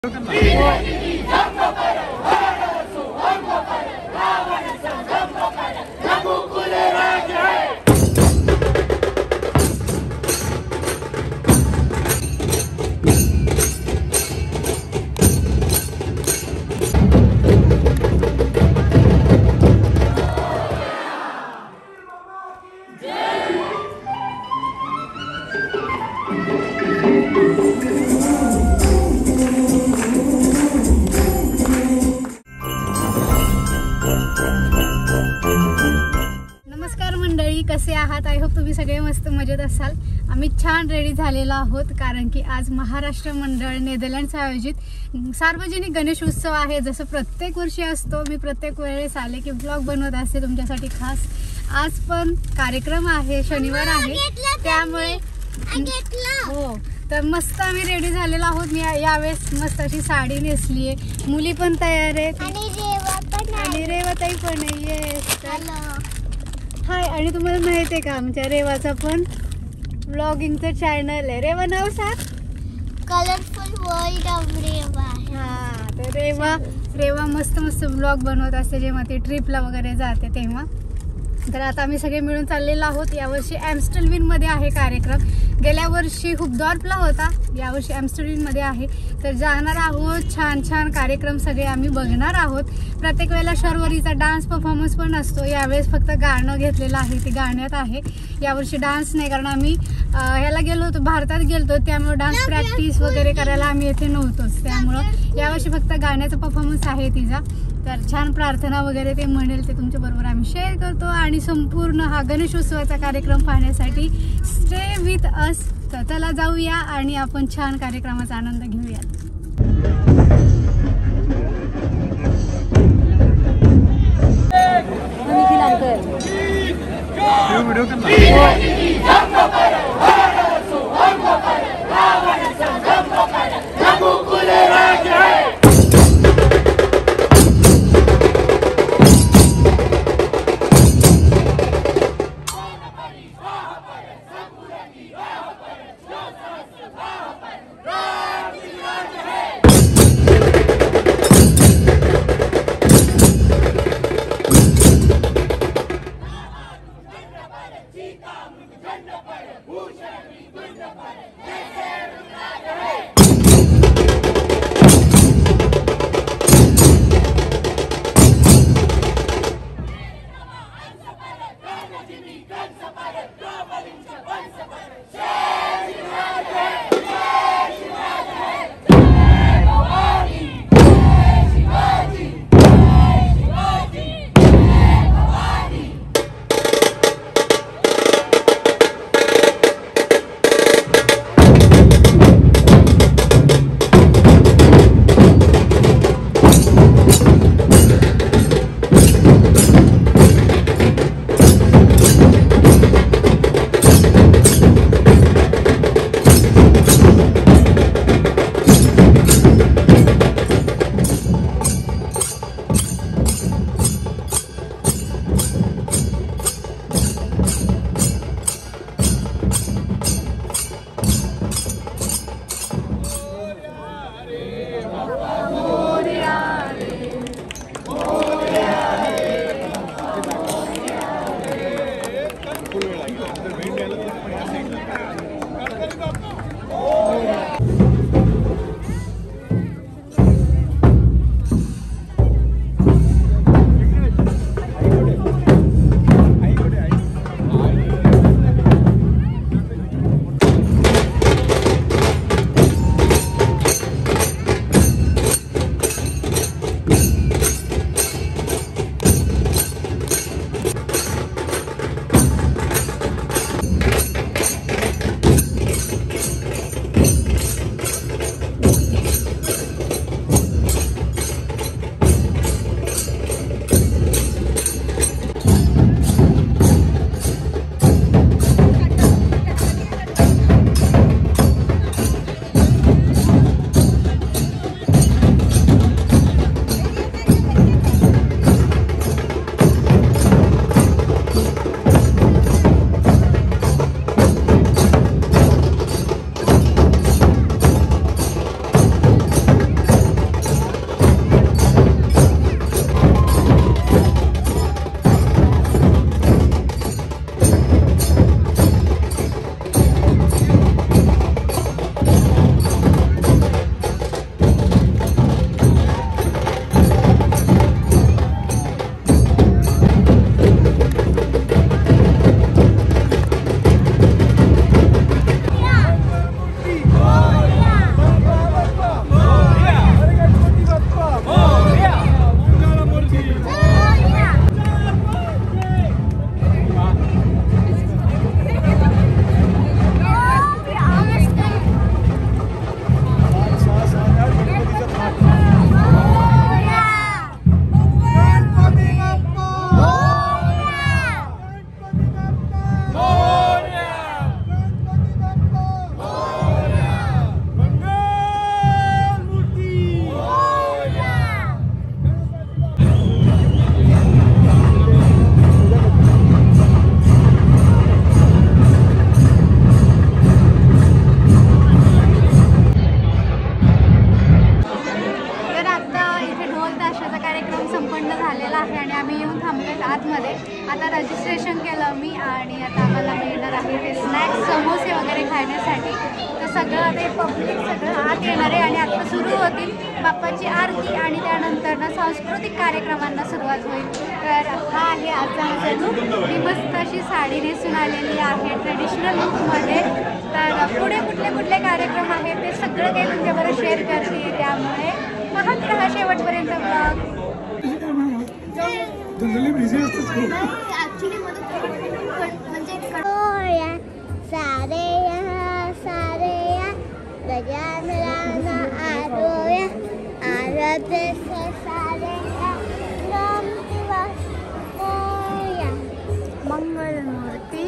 नमस्कार मंडळी, कसे आहात? आय होप तुम्ही सगळे मस्त मजेत असाल। आम्ही छान रेडी झालेलो आहोत कारण की आज महाराष्ट्र मंडळ नेदरलँड्स आयोजित सार्वजनिक गणेश उत्सव आहे। जसं प्रत्येक वर्षी असतो, मी प्रत्येक वेळेस आले की ब्लॉग बनवत असते तुमच्यासाठी खास। आज पण कार्यक्रम आहे, शनिवार आहे, त्यामुळे हो तर मस्त आम्ही रेडी झालेलो आहोत। मी यावेळेस मस्त अशी साडी नेसली आहे, मुली पण तयार आहेत आणि रेवाताई पण आहे। हाय, आणि तुम्हाला माहिती आहे का आमच्या रेवाचा पण व्लॉगिंगचं चॅनल आहे। रेवा नाव सांग। Colourful world of Reva. हा, तर रेवा मस्त मस्त ब्लॉग बनवत असते जेव्हा ती ट्रिपला वगैरे जाते तेव्हा। तर आता आम्ही सगळे मिळून चाललेलो आहोत। यावर्षी ॲम्स्टलविन मध्ये आहे कार्यक्रम। गेल्या वर्षी हुबडॉर्फला होता, यावर्षी ॲम्स्टलविन मध्ये आहे। तर जाणार आहोत, छान छान कार्यक्रम सगळे आम्ही बघणार आहोत। प्रत्येक वेळेला शर्वरीचा डान्स परफॉर्मन्स पण असतो, यावेळेस फक्त गाणं घेतलेलं आहे, ते गाण्यात आहे। यावर्षी डान्स नाही, कारण आम्ही ह्याला गेलो होतो, भारतात गेलो, त्यामुळे डान्स प्रॅक्टिस वगैरे करायला आम्ही येथे नव्हतोच, त्यामुळं यावर्षी फक्त गाण्याचा परफॉर्मन्स आहे तिचा। तर छान प्रार्थना वगैरे ते म्हणेल ते तुमच्याबरोबर आम्ही शेअर करतो। आणि संपूर्ण हा गणेशोत्सवाचा कार्यक्रम पाहण्यासाठी स्टे विथ अस। तर चला जाऊया आणि आपण छान कार्यक्रमाचा आनंद घेऊया। आहेत आतमध्ये. आता रजिस्ट्रेशन केलं मी आणि आता आम्हाला मिळणार आहे ते स्नॅक्स समोसे वगैरे खाण्यासाठी. तर सगळं आता पब्लिक सगळं आत येणार आहे आणि आता सुरू होतील बाप्पाची आरती आणि त्यानंतर सांस्कृतिक कार्यक्रमांना सुरुवात होईल. तर हा आहे आजचा आमचा लूक. मी मस्त अशी साडी नेसून आलेली आहे ट्रेडिशनल लुकमध्ये. तर पुढे कुठले कार्यक्रम आहेत ते सगळं काही तुमच्याबरोबर शेअर करते. त्यामुळे पाहत राहा शेवटपर्यंत ब्लॉग. मंगलमूर्ती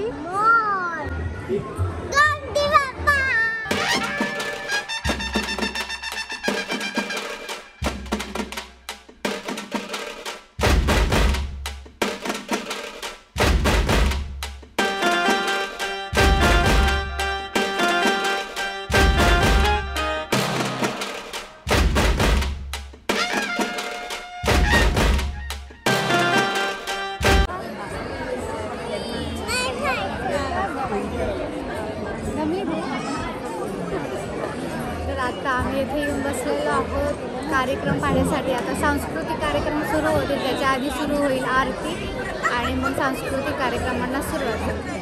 तर आता आम्ही इथे येऊन बसलेलो आहोत कार्यक्रम पाहण्यासाठी. आता सांस्कृतिक कार्यक्रम सुरू होतील, त्याच्या आधी सुरू होईल आरती आणि मग सांस्कृतिक कार्यक्रमांना सुरुवात होईल.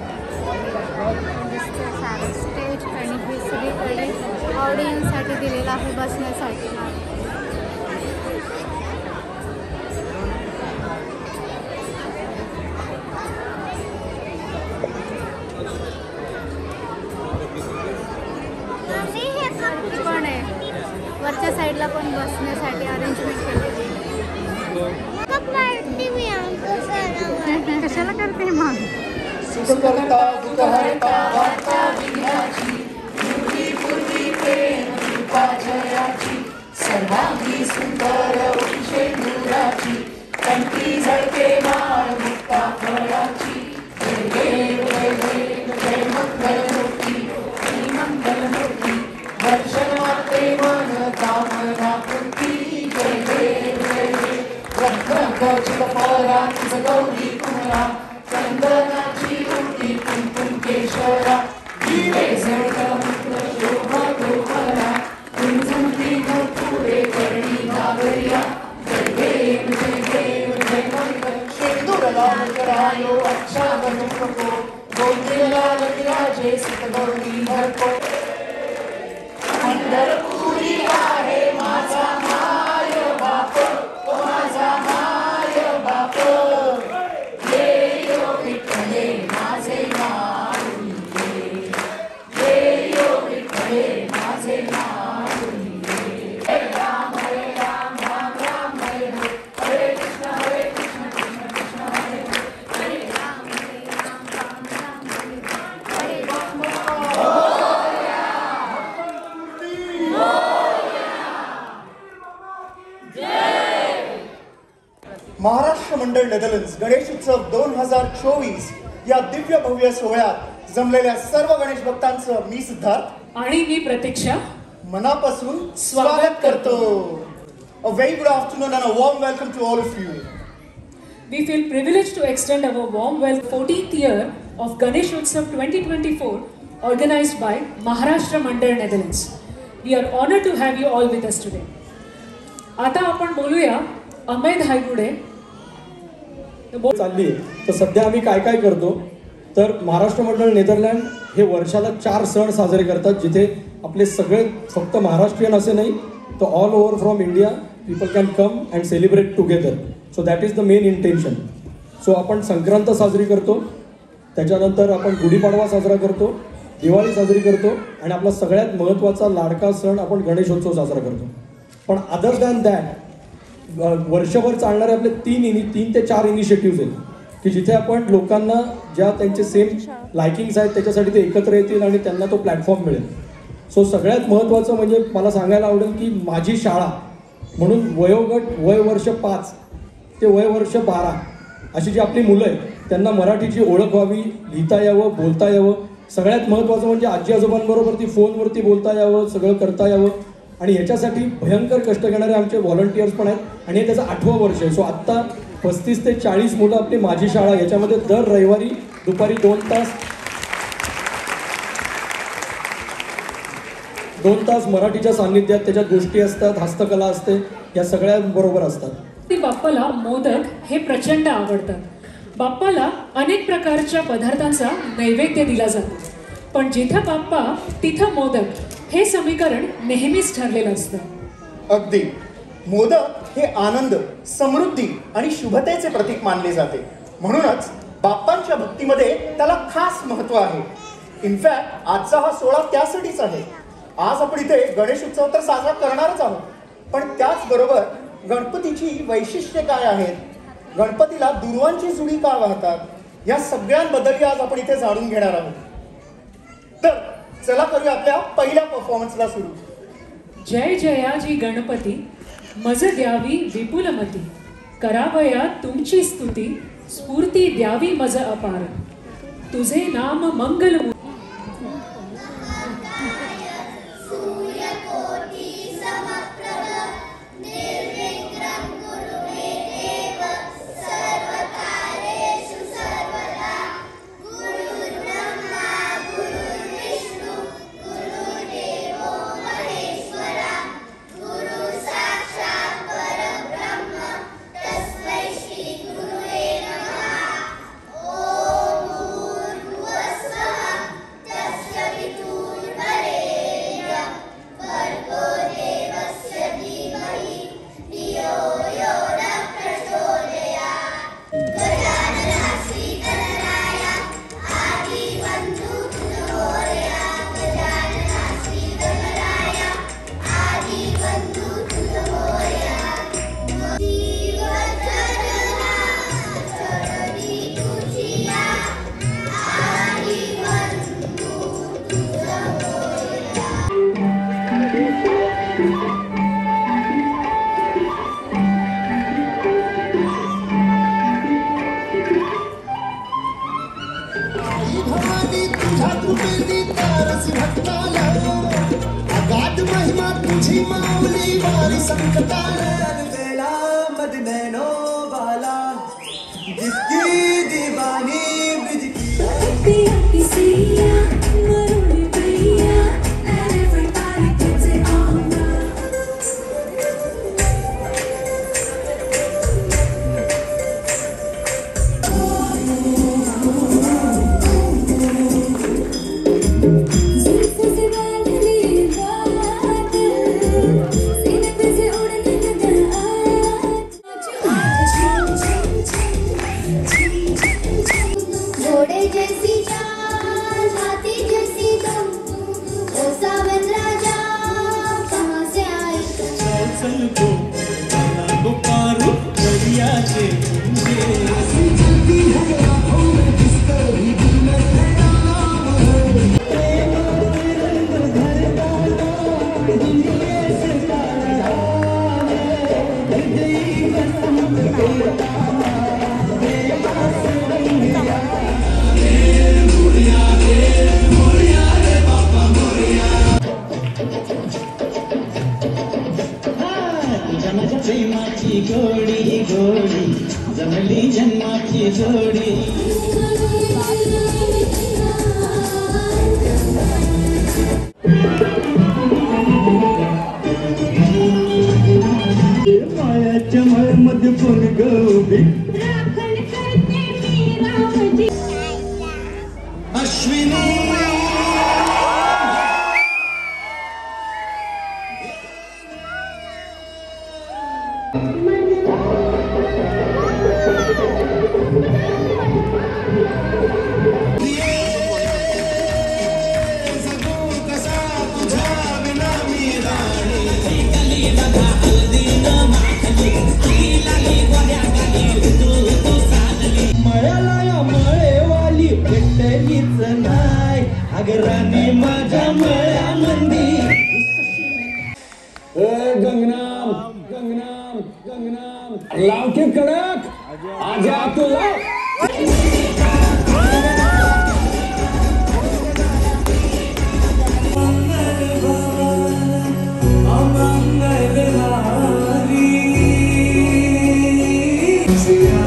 सारं स्टेज आणि हे सगळीकडे ऑडियन्ससाठी दिलेलं आहे बसण्यासाठी. पण आहे वरच्या साईडला पण बसण्यासाठी अरेंजमेंट केलेली. कशाला करते मग? सर्वांगी सुंदर शेंदुराची कंठी झळके माळ मुक्ता फळाची. जय देव जय देव जय मंगलमूर्ती श्री मंगलमूर्ती दर्शनाते मन कामना पूर्ती. जय देव जय देव रत्नखचित पराची गौरी कुमरा चंदनाची उटी कुंकुम केशरा दिवे जळकमुक्त शोभा गोमरा झुमझुमती पुढे करणी घागरिया. जय देव जय मंगल शेंदूर लाल करायो अच्छा बनू नको गोंदिल लाल विराजे सुत गौरी भरको. पंढरपुरी आहे माझा माय बाप माझा माय बाप. ये यो विठ्ठले माझे माऊली ये यो विठ्ठले माझे माऊली. राम हरे राम राम राम हरे हरे कृष्ण कृष्ण कृष्ण हरे हरे राम राम राम हरे हरे. महाराष्ट्र मंडळ नेदरलँड्स गणेश उत्सव 2024 या दिव्य भव्य सोहळ्यात जमलेल्या सर्व गणेश भक्तांचं मी सिद्धार्थ आणि मी प्रतीक्षा मनापासून स्वागत करतो. A very good afternoon and a warm welcome to all of you. We feel privileged to extend our warm welcome 14th year of Ganesh Utsav 2024 organized by Maharashtra Mandal Netherlands. We are honored to have you all with us today. आता आपण बोलूया अमय धायगुडे चालली. तर सध्या आम्ही काय काय करतो तर महाराष्ट्र मंडळ नेदरलँड हे वर्षाला 4 सण साजरे करतात, जिथे आपले सगळे फक्त महाराष्ट्रीयन असे नाही तर all over from India people can come and celebrate together. So that is the main intention. So आपण संक्रांत साजरी करतो, त्याच्यानंतर आपण गुढीपाडवा साजरा करतो, दिवाळी साजरी करतो आणि आपला सगळ्यात महत्त्वाचा लाडका सण आपण गणेशोत्सव साजरा करतो. पण अदर दॅन दॅट वर्षभर चालणारे आपले 3 ते 4 इनिशिएटिव्ह आहेत की जिथे आपण लोकांना ज्या त्यांचे सेम लायकिंग्स आहेत त्याच्यासाठी ते एकत्र येतील आणि त्यांना तो प्लॅटफॉर्म मिळेल. सो सगळ्यात महत्त्वाचं म्हणजे मला सांगायला आवडेल की माझी शाळा म्हणून वयोगट वय वर्ष 5 ते वय वर्ष 12 अशी जी आपली मुलं आहेत त्यांना मराठीची ओळख व्हावी, लिहिता यावं, बोलता यावं. सगळ्यात महत्त्वाचं म्हणजे आजी आजोबांबरोबर फोनवरती बोलता यावं, सगळं करता यावं. आणि ह्याच्यासाठी भयंकर कष्ट घेणारे आमचे व्हॉलंटियर्स पण आहेत आणि हे त्याचं 8वं वर्ष आहे. सो आत्ता 35 ते 40 मुलं आपली माझी शाळा याच्यामध्ये दर रविवारी दुपारी 2 तास मराठीच्या सान्निध्यात त्याच्यात गोष्टी असतात, हस्तकला असते, या सगळ्या बरोबर असतात. बाप्पाला मोदक हे प्रचंड आवडतात. बाप्पाला अनेक प्रकारच्या पदार्थांचा नैवेद्य दिला जातो, पण जिथं बाप्पा तिथं मोदक हे समीकरण नेहमीच ठरलेलं असतं. अगदी. मोदक हे आनंद, समृद्धी आणि शुभतेचे प्रतीक मानले जाते. म्हणूनच बाप्पांच्या भक्तीमध्ये त्याला खास महत्व आहे. इनफॅक्ट आजचा हा सोहळा त्यासाठीच आहे. आज आपण इथे गणेश उत्सव तर साजरा करणारच आहोत, पण त्याचबरोबर गणपतीची वैशिष्ट्ये काय आहेत, गणपतीला दुर्वांची जुडी का वाहतात, या सगळ्यांबद्दल आज आपण इथे जाणून घेणार आहोत. तर चला करूया आपल्या पहिल्या परफॉर्मन्सला सुरू. जय जयाजी गणपती, मज द्यावी विपुलमती, करावया तुमची स्तुती, स्फूर्ती द्यावी मज अपार, तुझे नाम मंगल. See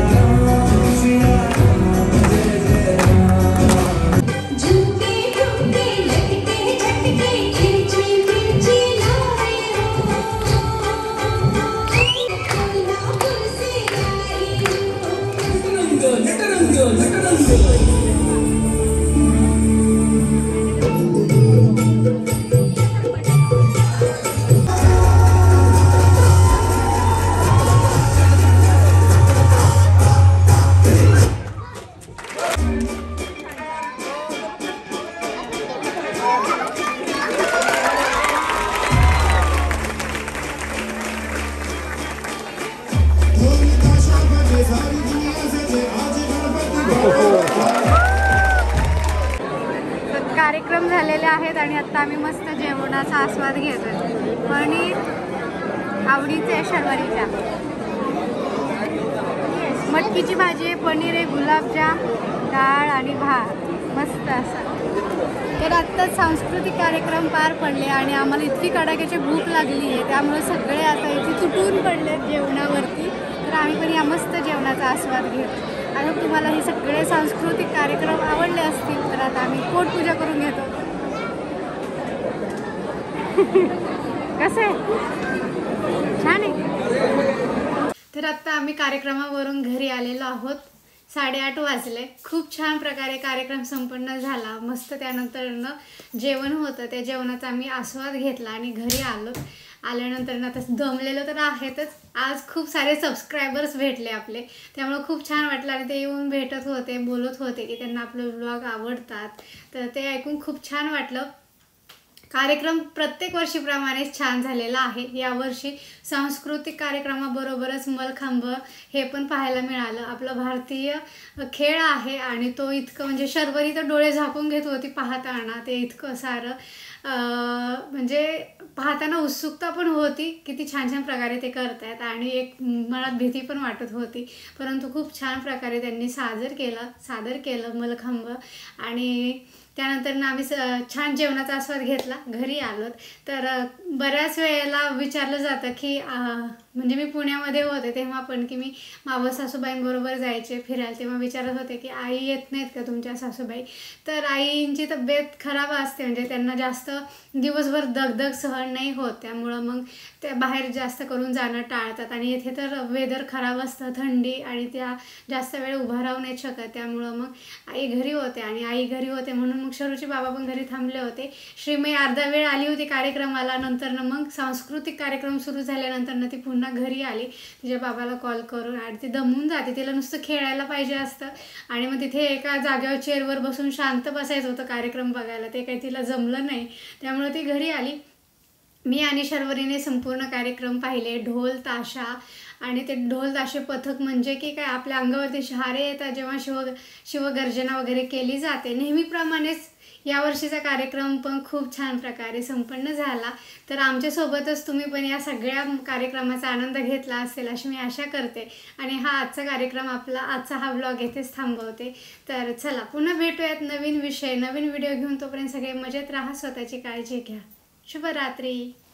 कार्यक्रम झालेले आहेत आणि आता आम्ही मस्त जेवणाचा आस्वाद घेतोय. पनीर आवडीचे आहे शर्वरीच्या, मटकीची भाजी आहे, पनीर आहे, गुलाबजाम, डाळ आणि भात मस्त असं. तर आत्ताच सांस्कृतिक कार्यक्रम पार पडले आणि आम्हाला इतकी कडाक्याची भूक लागली आहे, त्यामुळे सगळे आता इथे तुटून पडले जेवणावरती. तर आम्ही पण या मस्त जेवणाचा आस्वाद घेतो. आणि तुम्हाला हे सगळे सांस्कृतिक कार्यक्रम आवडले असतील तर आता आम्ही पोटपूजा करून घेतो. कसं आहे, छान आहे. तर आत्ता आम्ही कार्यक्रमावरून घरी आलेलो आहोत. 8:30 वाजले. खूप छान प्रकारे कार्यक्रम संपन्न झाला. मस्त त्यानंतर जेवण होतं, त्या जेवणाचा आम्ही आस्वाद घेतला आणि घरी आल्यानंतर आता दमलेलो तर आहेतच. आज खूप सारे सबस्क्रायबर्स भेटले आपले, त्यामुळे खूप छान वाटलं. आणि ते येऊन भेटत होते, बोलत होते की त्यांना आपलं व्लॉग आवडतात. तर ते ऐकून खूप छान वाटलं. कार्यक्रम प्रत्येक वर्षीप्रमाणेच छान झालेला आहे. यावर्षी सांस्कृतिक कार्यक्रमाबरोबरच मलखांब हे पण पाहायला मिळालं. आपला भारतीय खेळ आहे आणि तो इतकं म्हणजे शर्वरी तर डोळे झाकून घेत होती पाहताना. ते इतकं सारं म्हणजे पाहताना उत्सुकता पण होती, किती छान छान प्रकारे ते करतात आणि एक मनात भीती पण वाटत होती. परंतु खूप छान प्रकारे त्यांनी सादर केलं मलखांब. आणि त्यानंतर ना आम्ही छान जेवणाचा आस्वाद घेतला, घरी आलोत. तर बऱ्याच वेळेला विचारलं जातं की म्हणजे मी पुण्यामध्ये होते तेव्हा पण की मी मावस सासूबाईंबरोबर जायचे फिरायला, तेव्हा विचारत होते की आई येत नाहीत का तुमच्या सासूबाई. तर आईंची तब्येत खराब असते, म्हणजे त्यांना जास्त दिवसभर दगदग सहन नाही होत, त्यामुळं मग त्या बाहेर जास्त करून जाणं टाळतात. आणि येथे तर वेदर खराब असतं, थंडी, आणि त्या जास्त वेळ उभा राहू नाही शकत, त्यामुळं मग आई घरी होते. आणि आई घरी होते म्हणून मग शरूचे बाबा पण घरी थांबले होते. श्रीमयी अर्धा वेळ आली होती कार्यक्रमाला, नंतर मग सांस्कृतिक कार्यक्रम सुरू झाल्यानंतर ती पुन्हा घरी आली तिच्या बाबाला कॉल करून. आणि ती दमून जाते, तिला नुसतं खेळायला पाहिजे असतं. आणि मग तिथे एका जागेवर चेअरवर बसून शांत बसायचं होतं कार्यक्रम बघायला, ते काही तिला जमलं नाही, त्यामुळे ती घरी आली. मी आणि शर्वरीने संपूर्ण कार्यक्रम पाहिले. ढोल ताशा आणि ते ढोल ताशे पथक म्हणजे की काय आपल्या अंगावरती शहारे येतात जेव्हा शिवगर्जना वगैरे केली जाते. नेहमीप्रमाणेच यावर्षीचा कार्यक्रम पण खूप छान प्रकारे संपन्न झाला. तर आमच्यासोबतच तुम्ही पण या सगळ्या कार्यक्रमाचा आनंद घेतला असेल अशी मी आशा करते. आणि हा आजचा कार्यक्रम आजचा हा व्लॉग येथेच थांबवते. तर चला पुन्हा भेटूयात नवीन विषय नवीन व्हिडिओ घेऊन. तोपर्यंत सगळे मजेत राहा, स्वतःची काळजी घ्या. शुभरात्री.